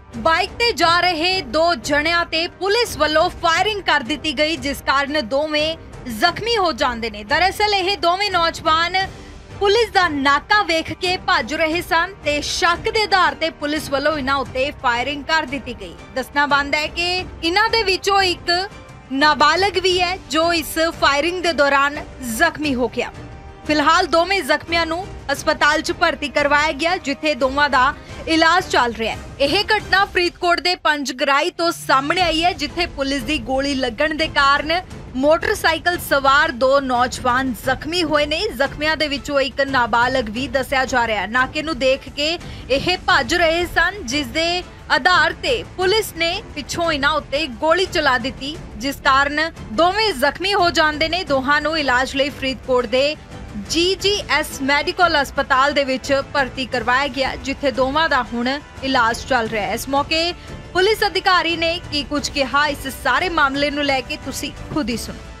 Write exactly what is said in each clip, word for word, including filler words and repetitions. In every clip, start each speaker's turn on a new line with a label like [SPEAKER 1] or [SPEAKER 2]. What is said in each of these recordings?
[SPEAKER 1] Bike ਤੇ ਜਾ ਰਹੇ ਦੋ ਜਣਿਆਂ ਤੇ ਪੁਲਿਸ ਵੱਲੋਂ ਫਾਇਰਿੰਗ ਕਰ ਦਿੱਤੀ ਗਈ, ਜਿਸ ਕਾਰਨ ਦੋਵੇਂ ਜ਼ਖਮੀ ਹੋ ਜਾਂਦੇ ਨੇ। ਦਰਅਸਲ ਇਹ ਦੋਵੇਂ ਨੌਜਵਾਨ ਪੁਲਿਸ ਦਾ ਨਾਕਾ ਵੇਖ ਕੇ ਭੱਜ ਰਹੇ ਸਨ ਤੇ ਸ਼ੱਕ ਦੇ ਆਧਾਰ ਤੇ ਪੁਲਿਸ ਵੱਲੋਂ ਇਹਨਾਂ ਉੱਤੇ ਫਾਇਰਿੰਗ ਕਰ ਦਿੱਤੀ ਗਈ। ਦੱਸਣਾ ਬੰਦ ਹੈ ਕਿ ਇਹਨਾਂ ਦੇ ਵਿੱਚੋਂ ਇੱਕ ਨਾਬਾਲਗ ਵੀ ਹੈ ਜੋ ਇਸ ਫਾਇਰਿੰਗ ਦੇ ਦੌਰਾਨ ਜ਼ਖਮੀ ਹੋ ਗਿਆ। ਫਿਲਹਾਲ ਦੋਵੇਂ ਜ਼ਖਮੀਆਂ ਨੂੰ ਹਸਪਤਾਲ 'ਚ ਭਰਤੀ ਕਰਵਾਇਆ ਗਿਆ, ਜਿੱਥੇ ਦੋਵਾਂ ਦਾ ਇਲਾਜ ਚੱਲ ਰਿਹਾ ਹੈ। ਇਹ ਘਟਨਾ ਫਰੀਦਕੋਟ ਦੇ ਪੰਜਗਰਾਈ ਤੋਂ ਸਾਹਮਣੇ ਆਈ ਹੈ, ਜਿੱਥੇ ਪੁਲਿਸ ਦੀ ਗੋਲੀ ਲੱਗਣ ਦੇ ਕਾਰਨ ਮੋਟਰਸਾਈਕਲ ਸਵਾਰ ਦੋ ਨੌਜਵਾਨ ਜ਼ਖਮੀ ਹੋਏ ਨੇ। ਜ਼ਖਮੀਆਂ ਦੇ ਵਿੱਚੋਂ ਇੱਕ ਨਾਬਾਲਗ ਵੀ ਦੱਸਿਆ ਜਾ ਰਿਹਾ ਹੈ। ਨਾਕੇ ਨੂੰ ਦੇਖ ਕੇ ਇਹ ਭੱਜ ਰਹੇ ਸਨ, ਜਿਸ ਦੇ ਆਧਾਰ ਤੇ ਪੁਲਿਸ ਨੇ ਪਿੱਛੋਂ ਇਹਨਾਂ ਉੱਤੇ ਗੋਲੀ ਚਲਾ ਦਿੱਤੀ, ਜਿਸ ਕਾਰਨ ਦੋਵੇਂ ਜ਼ਖਮੀ ਹੋ ਜਾਂਦੇ ਨੇ। ਦੋਹਾਂ ਨੂੰ ਇਲਾਜ ਲਈ ਫਰੀਦਕੋਟ ਦੇ ਜੀ ਜੀ ਐਸ ਮੈਡੀਕਲ ਹਸਪਤਾਲ ਦੇ ਵਿੱਚ ਭਰਤੀ ਕਰਵਾਇਆ ਗਿਆ, ਜਿੱਥੇ ਦੋਵਾਂ ਦਾ ਹੁਣ ਇਲਾਜ ਚੱਲ ਰਿਹਾ ਹੈ। ਇਸ ਮੌਕੇ ਪੁਲਿਸ ਅਧਿਕਾਰੀ ਨੇ ਕੀ ਕੁਝ ਕਿਹਾ, ਇਸ ਸਾਰੇ ਮਾਮਲੇ ਨੂੰ ਲੈ ਕੇ ਤੁਸੀਂ ਖੁਦ ਹੀ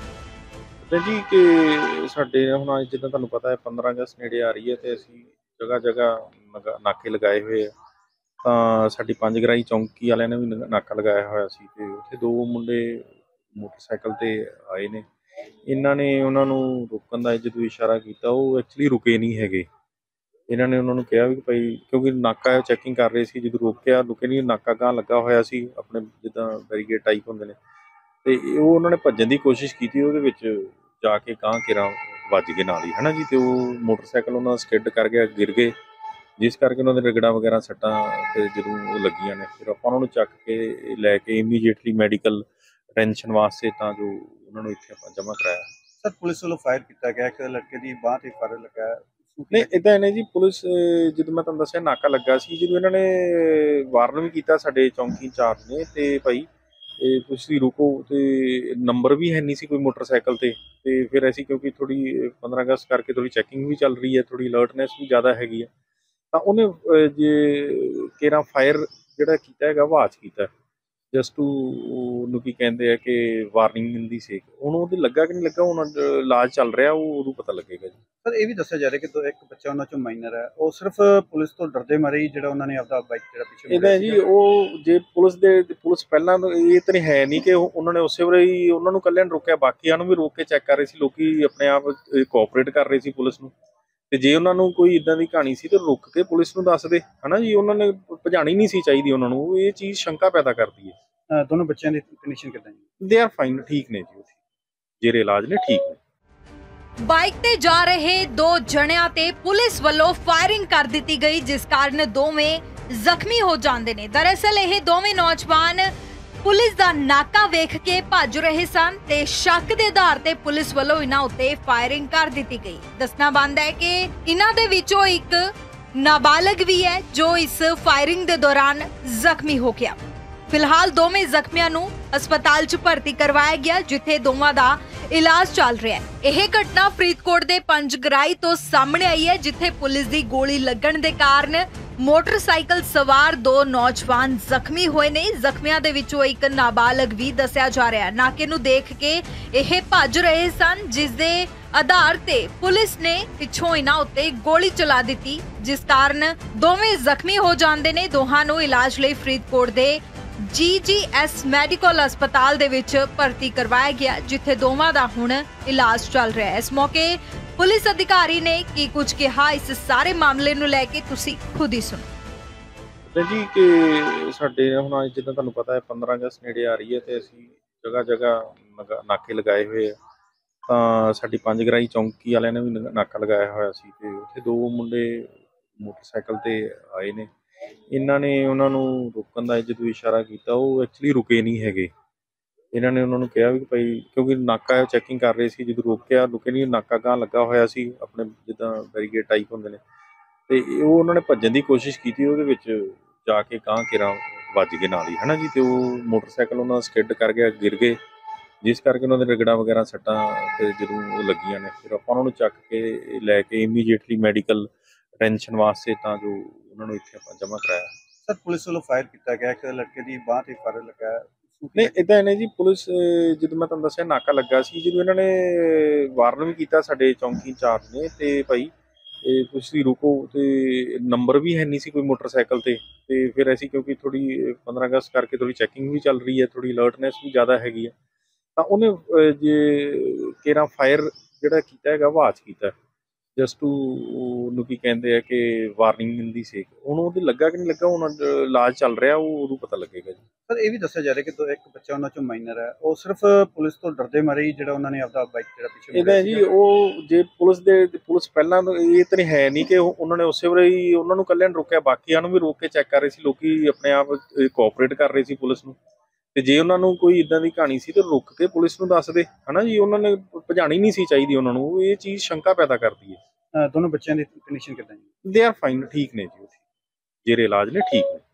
[SPEAKER 1] ਸੁਣੋ।
[SPEAKER 2] ਜੀ ਕਿ ਸਾਡੇ ਹੁਣ ਜਿੱਦਾਂ ਤੁਹਾਨੂੰ ਪਤਾ ਹੈ ਪੰਦਰਾਂ ਅਗਸਤ ਨੇੜੇ ਆ ਰਹੀ ਹੈ ਤੇ ਅਸੀਂ ਜਗ੍ਹਾ ਜਗ੍ਹਾ ਨਾਕੇ ਲਗਾਏ ਹੋਏ ਆ। ਤਾਂ ਸਾਡੀ ਪੰਜਗਰਾਈ ਚੌਂਕੀ ਵਾਲਿਆਂ ਨੇ ਵੀ ਨਾਕਾ ਲਗਾਇਆ ਹੋਇਆ ਸੀ ਤੇ ਉੱਥੇ ਦੋ ਮੁੰਡੇ ਮੋਟਰਸਾਈਕਲ ਤੇ ਆਏ ਨੇ। ਇਹਨਾਂ ਨੇ ਉਹਨਾਂ ਨੂੰ ਰੋਕਣ ਦਾ ਜਦੋਂ ਇਸ਼ਾਰਾ ਕੀਤਾ, ਉਹ ਐਕਚੁਅਲੀ ਰੁਕੇ ਨਹੀਂ ਹੈਗੇ। ਇਹਨਾਂ ਨੇ ਉਹਨਾਂ ਨੂੰ ਕਿਹਾ ਵੀ ਭਾਈ, ਕਿਉਂਕਿ ਨਾਕਾ ਚੈਕਿੰਗ ਕਰ ਰਹੇ ਸੀ, ਜਦੋਂ ਰੋਕਿਆ ਰੁਕੇ ਨਹੀਂ, ਨਾਕਾ ਗਾਂਹ ਲੱਗਾ ਹੋਇਆ ਸੀ ਆਪਣੇ ਜਿੱਦਾਂ ਬੈਰੀਕੇਡ ਟਾਈਪ ਹੁੰਦੇ ਨੇ, ਤੇ ਉਹ ਉਹਨਾਂ ਨੇ ਭੱਜਣ ਦੀ ਕੋਸ਼ਿਸ਼ ਕੀਤੀ, ਉਹਦੇ ਵਿੱਚ ਜਾ ਕੇ ਗਾਂਹ ਕਿਰਾਂ ਵੱਜ ਗਏ ਨਾਲ ਹੀ, ਹੈ ਨਾ ਜੀ। ਤੇ ਉਹ ਮੋਟਰਸਾਈਕਲ ਉਹਨਾਂ ਦਾ ਸਕਿੱਡ ਕਰ ਗਿਆ, ਗਿਰ ਗਏ, ਜਿਸ ਕਰਕੇ ਉਹਨਾਂ ਦੇ ਰਗੜਾ ਵਗੈਰਾ ਸੱਟਾਂ ਤੇ ਜਦੋਂ ਉਹ ਲੱਗੀਆਂ ਨੇ। ਫਿਰ ਆਪਾਂ ਉਹਨਾਂ ਨੂੰ ਚੱਕ ਕੇ ਲੈ ਕੇ ਇਮੀਡੀਏਟਲੀ ਮੈਡੀਕਲ ਅਟੈਂਸ਼ਨ ਵਾਸਤੇ ਤਾਂ ਜੋ ਉਹਨਾਂ ਨੂੰ ਇੱਥੇ ਆਪਾਂ ਜਮ੍ਹਾਂ ਕਰਾਇਆ।
[SPEAKER 3] ਸਰ, ਪੁਲਿਸ ਵੱਲੋਂ ਫਾਇਰ ਕੀਤਾ ਗਿਆ, ਇੱਕ ਲੜਕੇ ਦੀ ਬਾਂਹ ਤੇ ਫਾਇਰ ਲੱਗਾ।
[SPEAKER 2] ਨਹੀਂ, ਇੱਦਾਂ ਇਹਨੇ ਜੀ, ਪੁਲਿਸ ਜਦੋਂ ਮੈਂ ਤੁਹਾਨੂੰ ਦੱਸਿਆ ਨਾਕਾ ਲੱਗਾ ਸੀ, ਜਦੋਂ ਇਹਨਾਂ ਨੇ ਵਾਰਨ ਵੀ ਕੀਤਾ ਸਾਡੇ ਚੌਂਕੀ ਇੰਚਾਰਜ ਨੇ, ਤੇ ਭਾਈ ਇਹ ਤੁਸੀਂ ਰੁਕੋ, ਤੇ ਨੰਬਰ ਵੀ ਹੈ ਨਹੀਂ ਸੀ ਕੋਈ ਮੋਟਰਸਾਈਕਲ ਤੇ। ਤੇ ਫਿਰ ਅਸੀਂ ਕਿਉਂਕਿ ਥੋੜੀ ਪੰਦਰਾਂ ਅਗਸਤ ਕਰਕੇ ਥੋੜੀ ਚੈਕਿੰਗ ਵੀ ਚੱਲ ਰਹੀ ਹੈ, ਥੋੜੀ ਅਲਰਟਨੈਸ ਵੀ ਜ਼ਿਆਦਾ ਹੈਗੀ ਹੈ, ਤਾਂ ਉਹਨੇ ਜੇ ਕੇਰਾਂ ਫਾਇਰ ਜਿਹੜਾ ਕੀਤਾ ਹੈਗਾ ਆਵਾਜ਼ ਕੀਤਾ, ਜਸਟ ਟੂ ਉਹਨੂੰ ਕੀ ਕਹਿੰਦੇ ਆ ਕਿ ਵਾਰਨਿੰਗ ਦਿੰਦੀ ਸੀ। ਹੁਣ ਉਹਦੇ ਲੱਗਾ ਕਿ ਨਹੀਂ ਲੱਗਾ, ਹੁਣ ਇਲਾਜ ਚੱਲ ਰਿਹਾ, ਉਹ ਉਦੋਂ ਪਤਾ ਲੱਗੇਗਾ ਜੀ।
[SPEAKER 3] ਸਰ, ਇਹ ਵੀ ਦੱਸਿਆ ਜਾ ਰਿਹਾ ਕਿ ਇੱਕ ਬੱਚਾ ਉਹਨਾਂ ਚੋਂ ਮਾਈਨਰ ਹੈ, ਉਹ ਸਿਰਫ ਪੁਲਿਸ ਤੋਂ ਡਰਦੇ ਮਾਰੇ ਹੀ ਜਿਹੜਾ ਉਹਨਾਂ ਨੇ ਆਪਦਾ ਬਾਈਕ ਜਿਹੜਾ ਪਿੱਛੇ
[SPEAKER 2] ਇਹਦਾ ਜੀ, ਉਹ ਜੇ ਪੁਲਿਸ ਦੇ ਪੁਲਿਸ ਪਹਿਲਾਂ ਇਹ ਤਾਂ ਨਹੀਂ ਹੈ ਨਹੀਂ ਕਿ ਉਹਨਾਂ ਨੇ ਉਸੇ ਵੇਲੇ ਹੀ ਉਹਨਾਂ ਨੂੰ ਇਕੱਲਿਆਂ ਨੂੰ ਰੋਕਿਆ, ਬਾਕੀਆਂ ਨੂੰ ਵੀ ਰੋਕ ਕੇ ਚੈੱਕ ਕਰ ਰਹੇ ਸੀ। ਲੋਕੀ ਆਪਣੇ ਆਪ ਕੋਆਪਰੇਟ ਕਰ ਰਹੇ ਸੀ ਪੁਲਿਸ ਨੂੰ, ਤੇ ਜੇ ਉਹਨਾਂ ਨੂੰ ਕੋਈ ਇਦਾਂ ਦੀ ਕਹਾਣੀ ਸੀ ਤਾਂ ਰੁਕ ਕੇ ਪੁਲਿਸ ਨੂੰ ਦੱਸਦੇ, ਹਨਾ ਜੀ। ਉਹਨਾਂ ਨੇ ਭਜਾਣੀ ਨਹੀਂ ਸੀ ਚਾਹੀਦੀ ਉਹਨਾਂ ਨੂੰ, ਇਹ ਚੀਜ਼ ਸ਼ੰਕਾ ਪੈਦਾ ਕਰਦੀ ਹੈ।
[SPEAKER 3] ਦੋਨੋਂ ਬੱਚਿਆਂ ਦੀ ਕੰਡੀਸ਼ਨ ਕਿੱਦਾਂ ਜੀ?
[SPEAKER 2] ਦੇ ਆਰ ਫਾਈਨ, ਠੀਕ ਨੇ ਜੀ, ਜਿਹੜੇ ਇਲਾਜ ਨੇ ਠੀਕ ਨੇ।
[SPEAKER 1] ਬਾਈਕ ਤੇ ਜਾ ਰਹੇ ਦੋ ਜਣਿਆਂ ਤੇ ਪੁਲਿਸ ਵੱਲੋਂ ਫਾਇਰਿੰਗ ਕਰ ਦਿੱਤੀ ਗਈ, ਜਿਸ ਕਾਰਨ ਦੋਵੇਂ ਜ਼ਖਮੀ ਹੋ ਜਾਂਦੇ ਨੇ। ਦਰਅਸਲ ਇਹ ਦੋਵੇਂ ਨੌਜਵਾਨ ਪੁਲਿਸ ਦਾ ਨਾਕਾ ਵੇਖ ਕੇ ਭੱਜ ਰਹੇ ਸਨ ਤੇ ਸ਼ੱਕ ਦੇ ਆਧਾਰ ਤੇ ਪੁਲਿਸ ਵੱਲੋਂ ਇਹਨਾਂ ਉੱਤੇ ਫਾਇਰਿੰਗ ਕਰ ਦਿੱਤੀ ਗਈ। ਦੱਸਣਾ ਬੰਦ ਹੈ ਕਿ ਇਹਨਾਂ ਦੇ ਵਿੱਚੋਂ ਇੱਕ ਨਾਬਾਲਗ ਵੀ ਹੈ ਜੋ ਇਸ ਫਾਇਰਿੰਗ ਦੇ ਦੌਰਾਨ ਜ਼ਖਮੀ ਹੋ ਗਿਆ। ਫਿਲਹਾਲ ਦੋਵੇਂ ਜ਼ਖਮੀਆਂ ਨੂੰ ਹਸਪਤਾਲ 'ਚ ਭਰਤੀ ਕਰਵਾਇਆ ਗਿਆ, ਜਿੱਥੇ ਦੋਵਾਂ ਦਾ ਇਲਾਜ ਚੱਲ ਰਿਹਾ ਹੈ। ਇਹ ਘਟਨਾ ਫਰੀਦਕੋਟ ਦੇ ਪੰਜਗਰਾਈ ਤੋਂ ਸਾਹਮਣੇ ਆਈ ਹੈ, ਜਿੱਥੇ ਪੁਲਿਸ ਦੀ ਗੋਲੀ ਲੱਗਣ ਦੇ ਕਾਰਨ ਮੋਟਰਸਾਈਕਲ ਸਵਾਰ ਦੋ ਨੌਜਵਾਨ ਜ਼ਖਮੀ ਹੋਏ ਨੇ। ਜ਼ਖਮੀਆਂ ਦੇ ਵਿੱਚੋਂ ਇੱਕ ਨਾਬਾਲਗ ਵੀ ਦੱਸਿਆ ਜਾ ਰਿਹਾ ਹੈ। ਨਾਕੇ ਨੂੰ ਦੇਖ ਕੇ ਇਹ ਭੱਜ ਰਹੇ ਸਨ, ਜਿਸ ਦੇ ਆਧਾਰ ਤੇ ਪੁਲਿਸ ਨੇ ਪਿੱਛੋਂ ਇਹਨਾਂ ਉੱਤੇ ਗੋਲੀ ਚਲਾ ਦਿੱਤੀ, ਜਿਸ ਕਾਰਨ ਦੋਵੇਂ ਜ਼ਖਮੀ ਹੋ ਜਾਂਦੇ ਨੇ। ਦੋਹਾਂ ਨੂੰ ਇਲਾਜ ਲਈ ਫਰੀਦਕੋਟ ਦੇ ਜੀ ਜੀ ਐਸ ਮੈਡੀਕਲ ਹਸਪਤਾਲ ਦੇ ਵਿੱਚ ਭਰਤੀ ਕਰਵਾਇਆ ਗਿਆ, ਜਿੱਥੇ ਦੋਵਾਂ ਦਾ ਹੁਣ ਇਲਾਜ ਚੱਲ ਰਿਹਾ ਹੈ। ਇਸ ਮੌਕੇ ਪੁਲਿਸ ਅਧਿਕਾਰੀ ਨੇ ਕੀ ਕੁਝ ਕਿਹਾ, ਇਸ ਸਾਰੇ ਮਾਮਲੇ ਨੂੰ ਲੈ ਕੇ ਤੁਸੀਂ ਖੁਦ ਹੀ ਸੁਣੋ।
[SPEAKER 2] ਜੀ ਕਿ ਸਾਡੇ ਹੁਣ ਜਿੱਦਾਂ ਤੁਹਾਨੂੰ ਪਤਾ ਹੈ ਪੰਦਰਾਂ ਅਗਸਤ ਨੇੜੇ ਆ ਰਹੀ ਹੈ ਤੇ ਅਸੀਂ ਜਗ੍ਹਾ ਜਗ੍ਹਾ ਨਾਕੇ ਲਗਾਏ ਹੋਏ ਆ। ਤਾਂ ਸਾਡੀ ਪੰਜਗਰਾਈ ਚੌਂਕੀ ਵਾਲਿਆਂ ਨੇ ਵੀ ਨਾਕਾ ਲਗਾਇਆ ਹੋਇਆ ਸੀ ਤੇ ਉੱਥੇ ਦੋ ਮੁੰਡੇ ਮੋਟਰਸਾਈਕਲ ਤੇ ਆਏ ਨੇ। ਇਹਨਾਂ ਨੇ ਉਹਨਾਂ ਨੂੰ ਰੋਕਣ ਦਾ ਜਦੋਂ ਇਸ਼ਾਰਾ ਕੀਤਾ, ਉਹ ਐਕਚੁਅਲੀ ਰੁਕੇ ਨਹੀਂ ਹੈਗੇ। ਇਹਨਾਂ ਨੇ ਉਹਨਾਂ ਨੂੰ ਕਿਹਾ ਵੀ ਭਾਈ, ਕਿਉਂਕਿ ਨਾਕਾ ਚੈਕਿੰਗ ਕਰ ਰਹੇ ਸੀ, ਜਦੋਂ ਰੋਕਿਆ ਰੁਕੇ ਨਹੀਂ, ਨਾਕਾ ਗਾਂਹ ਲੱਗਾ ਹੋਇਆ ਸੀ ਆਪਣੇ ਜਿੱਦਾਂ ਬੈਰੀਕੇਡ ਟਾਈਪ ਹੁੰਦੇ ਨੇ, ਤੇ ਉਹ ਉਹਨਾਂ ਨੇ ਭੱਜਣ ਦੀ ਕੋਸ਼ਿਸ਼ ਕੀਤੀ, ਉਹਦੇ ਵਿੱਚ ਜਾ ਕੇ ਗਾਂਹ ਕਿਰਾਂ ਵੱਜ ਗਏ ਨਾਲ ਹੀ, ਹੈ ਨਾ ਜੀ। ਤੇ ਉਹ ਮੋਟਰਸਾਈਕਲ ਉਹਨਾਂ ਦਾ ਸਕਿੱਡ ਕਰ ਗਿਆ, ਗਿਰ ਗਏ, ਜਿਸ ਕਰਕੇ ਉਹਨਾਂ ਦੇ ਰਗੜਾ ਵਗੈਰਾ ਸੱਟਾਂ ਤੇ ਜਦੋਂ ਉਹ ਲੱਗੀਆਂ ਨੇ। ਫਿਰ ਆਪਾਂ ਉਹਨਾਂ ਨੂੰ ਚੱਕ ਕੇ ਲੈ ਕੇ ਇਮੀਡੀਏਟਲੀ ਮੈਡੀਕਲ ਅਟੈਂਸ਼ਨ ਵਾਸਤੇ ਤਾਂ ਜੋ ਉਹਨਾਂ ਨੂੰ ਇੱਥੇ ਆਪਾਂ ਜਮ੍ਹਾਂ ਕਰਾਇਆ।
[SPEAKER 3] ਸਰ, ਪੁਲਿਸ ਵੱਲੋਂ ਫਾਇਰ ਕੀਤਾ ਗਿਆ, ਇੱਕ ਲੜਕੇ ਦੀ ਬਾਂਹ ਤੇ ਫਾਇਰ ਲੱਗਾ।
[SPEAKER 2] ਨਹੀਂ, ਇੱਦਾਂ ਇਹਨੇ ਜੀ, ਪੁਲਿਸ ਜਦੋਂ ਮੈਂ ਤੁਹਾਨੂੰ ਦੱਸਿਆ ਨਾਕਾ ਲੱਗਾ ਸੀ, ਜਦੋਂ ਇਹਨਾਂ ਨੇ ਵਾਰਨ ਵੀ ਕੀਤਾ ਸਾਡੇ ਚੌਂਕੀ ਇੰਚਾਰਜ ਨੇ, ਤੇ ਭਾਈ ਤੇ ਤੁਸੀਂ ਰੁਕੋ, ਤੇ ਨੰਬਰ ਵੀ ਹੈ ਨਹੀਂ ਸੀ ਕੋਈ ਮੋਟਰਸਾਈਕਲ ਤੇ ਤੇ ਫਿਰ ਅਸੀਂ ਕਿਉਂਕਿ ਥੋੜੀ ਪੰਦਰਾਂ ਅਗਸਤ ਕਰਕੇ ਥੋੜੀ ਚੈਕਿੰਗ ਵੀ ਚੱਲ ਰਹੀ ਹੈ, ਥੋੜੀ ਅਲਰਟਨੈਸ ਵੀ ਜ਼ਿਆਦਾ ਹੈਗੀ ਹੈ, ਤਾਂ ਉਹਨੇ ਅਹ, ਜੇ ਕੇਰਾ ਫਾਇਰ ਜਿਹੜਾ ਕੀਤਾ ਹੈਗਾ ਆਵਾਜ਼ ਕੀਤਾ ਜਸਟ ਟੂ ਉਹਨੂੰ ਕੀ ਕਹਿੰਦੇ ਆ ਕਿ ਵਾਰਨਿੰਗ ਦਿੰਦੀ ਸੀ। ਹੁਣ ਉਹਦੇ ਲੱਗਾ ਕਿ ਨਹੀਂ ਲੱਗਾ, ਹੁਣ ਇਲਾਜ ਚੱਲ ਰਿਹਾ, ਉਹ ਉਦੋਂ ਪਤਾ ਲੱਗੇਗਾ ਜੀ।
[SPEAKER 3] ਸਰ ਇਹ ਵੀ ਦੱਸਿਆ ਜਾ ਰਿਹਾ ਕਿ ਦੋ ਇੱਕ ਬੱਚਾ ਉਹਨਾਂ ਚੋਂ ਮਾਈਨਰ ਹੈ, ਉਹ ਸਿਰਫ ਪੁਲਿਸ ਤੋਂ ਡਰਦੇ ਮਾਰੇ ਹੀ ਜਿਹੜਾ ਉਹਨਾਂ ਨੇ ਆਪਦਾ ਬਾਈਕ ਜਿਹੜਾ ਪਿੱਛੇ
[SPEAKER 2] ਇਹਦਾ
[SPEAKER 3] ਮੋੜਿਆ
[SPEAKER 2] ਜੀ
[SPEAKER 3] ਸੀਗਾ।
[SPEAKER 2] ਉਹ ਜੇ ਪੁਲਿਸ ਦੇ ਪੁਲਿਸ ਪਹਿਲਾਂ ਤੋਂ ਇਹ ਤਾਂ ਨਹੀਂ ਹੈ ਨਹੀਂ ਕਿ ਉਹ- ਉਹਨਾਂ ਨੇ ਉਸੇ ਵੇਲੇ ਹੀ ਉਹਨਾਂ ਨੂੰ ਇਕੱਲਿਆਂ ਨੂੰ ਰੋਕਿਆ, ਬਾਕੀਆਂ ਨੂੰ ਵੀ ਰੋਕ ਕੇ ਚੈੱਕ ਕਰ ਰਹੇ ਸੀ। ਲੋਕੀ ਆਪਣੇ ਆਪ ਕੋਆਪਰੇਟ ਕਰ ਰਹੇ ਸੀ ਪੁਲਿਸ ਨੂੰ, ਤੇ ਜੇ ਉਹਨਾਂ ਨੂੰ ਕੋਈ ਇਦਾਂ ਦੀ ਕਹਾਣੀ ਸੀ ਤਾਂ ਰੁਕ ਕੇ ਪੁਲਿਸ ਨੂੰ ਦੱਸਦੇ ਹਨਾ ਜੀ। ਉਹਨਾਂ ਨੇ ਭਜਾਣੀ ਨਹੀਂ ਸੀ ਚਾਹੀਦੀ ਉਹਨਾਂ ਨੂੰ, ਇਹ ਚੀਜ਼ ਸ਼ੰਕਾ ਪੈਦਾ ਕਰਦੀ ਹੈ।
[SPEAKER 3] ਅਹ ਦੋਨੋਂ ਬੱਚਿਆਂ ਦੀ ਕੰਡੀਸ਼ਨ ਕਿੱਦਾਂ ਜੀ?
[SPEAKER 2] ਦੇ ਆਰ ਫਾਈਨ, ਠੀਕ ਨੇ ਜੀ, ਉਹ ਜੇਰੇ ਇਲਾਜ ਨੇ, ਠੀਕ ਨੇ।